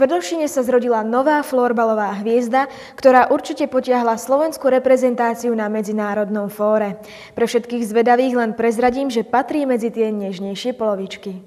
Tvrdošine sa zrodila nová florbalová hviezda, ktorá určite potiahla slovenskú reprezentáciu na medzinárodnom fóre. Pre všetkých zvedavých len prezradím, že patrí medzi tie nežnejšie polovičky.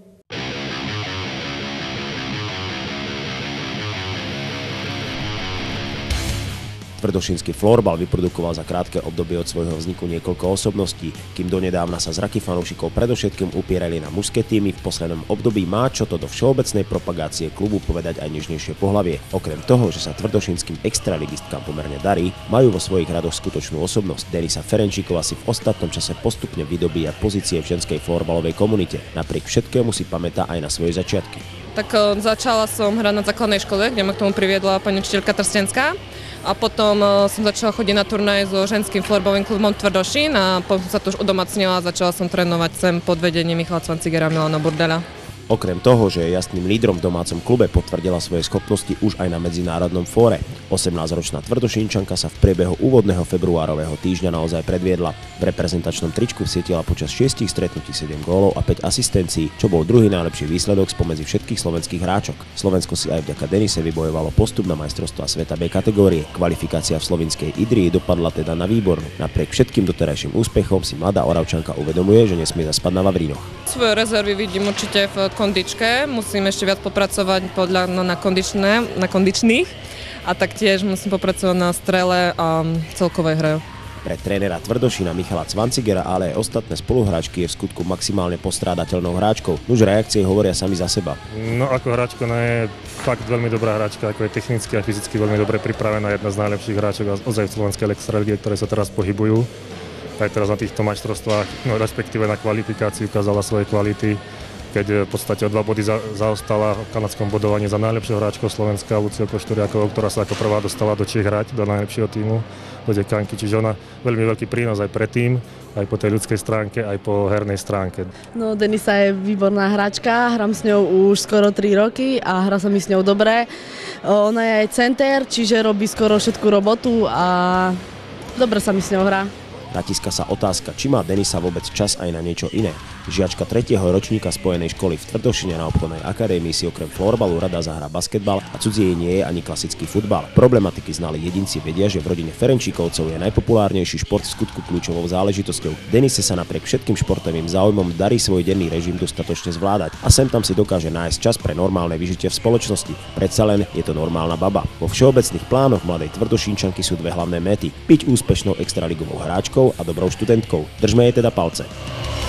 Tvrdošínsky florbal vyprodukoval za krátke obdobie od svojho vzniku niekoľko osobností, kým donedávna sa zraky fanúšikov predovšetkým upierali na mužské týmy, v poslednom období má čo to do všeobecnej propagácie klubu povedať aj nežnejšie pohlavie. Okrem toho, že sa tvrdošínskym extraligistkám pomerne darí, majú vo svojich radoch skutočnú osobnosť. Denisa Ferenčíková si v ostatnom čase postupne vydobíja pozície v ženskej florbalovej komunite. Napriek všetkému si pamätá aj na svoje začiatky. Tak začala som hrať na základnej škole, kde ma k tomu priviedla pani učiteľka Trstenská. A potom som začala chodiť na turnaje so ženským florbalovým klubom Tvrdošín a potom sa to už odomacnila a začala som trénovať sem pod vedením Michala Cvancigera a Milana Burdela. Okrem toho, že je jasným lídrom v domácom klube, potvrdila svoje schopnosti už aj na medzinárodnom fóre. 18-ročná Tvrdošínčanka sa v priebehu úvodného februárového týždňa naozaj predviedla. V reprezentačnom tričku vsietila počas 6 stretnutí 7 gólov a 5 asistencií, čo bol druhý najlepší výsledok spomedzi všetkých slovenských hráčok. Slovensko si aj vďaka Denise vybojovalo postup na majstrovstvá sveta B kategórie. Kvalifikácia v slovinskej Idrii dopadla teda na výbornú. Napriek všetkým doterajším úspechom si mladá Oravčanka uvedomuje, že nesmie zaspať na vavrínoch. Svoje rezervy vidím určite v kondičke, musím ešte viac popracovať na kondičných a taktiež musím popracovať na strele a celkovej hre. Pre trénera Tvrdošína Michala Cvancigera, ale aj ostatné spoluhráčky je v skutku maximálne postrádateľnou hráčkou. Už reakcie hovoria sami za seba. No ako hráčka je fakt veľmi dobrá hráčka, ako je technicky a fyzicky veľmi dobre pripravená, jedna z najlepších hráčok ozaj v slovenskej extralíge, ktoré sa teraz pohybujú. Aj teraz na týchto majstrovstvách, no respektíve na kvalifikácii ukázala svoje kvality, keď v podstate o 2 body zaostala v kanadskom bodovaní za najlepšou hráčkou Slovenska Luciou Košturiakovou, ktorá sa ako prvá dostala do Čiech hrať, do najlepšieho tímu, do Dekanky. Čiže ona veľmi veľký prínos aj pre tým, aj po tej ľudskej stránke, aj po hernej stránke. No, Denisa je výborná hráčka, hrám s ňou už skoro 3 roky a hrá sa mi s ňou dobre. Ona je aj center, čiže robí skoro všetku robotu a dobre sa mi s ňou hrá. Natiska sa otázka, či má Denisa vôbec čas aj na niečo iné. Žiačka 3. ročníka spojenej školy v Tvrdošine na obchodnej akadémii si okrem florbalu rada zahrá basketbal a cudzie jej nie je ani klasický futbal. Problematiky znali jedinci vedia, že v rodine Ferenčíkovcov je najpopulárnejší šport v skutku kľúčovou záležitosťou. Denise sa napriek všetkým športovým záujmom darí svoj denný režim dostatočne zvládať a sem tam si dokáže nájsť čas pre normálne vyžitie v spoločnosti. Predsa len je to normálna baba. Vo všeobecných plánoch mladej Tvrdošínčanky sú dve hlavné méty: byť úspešnou extraligovou hráčkou a dobrou študentkou. Držme jej teda palce.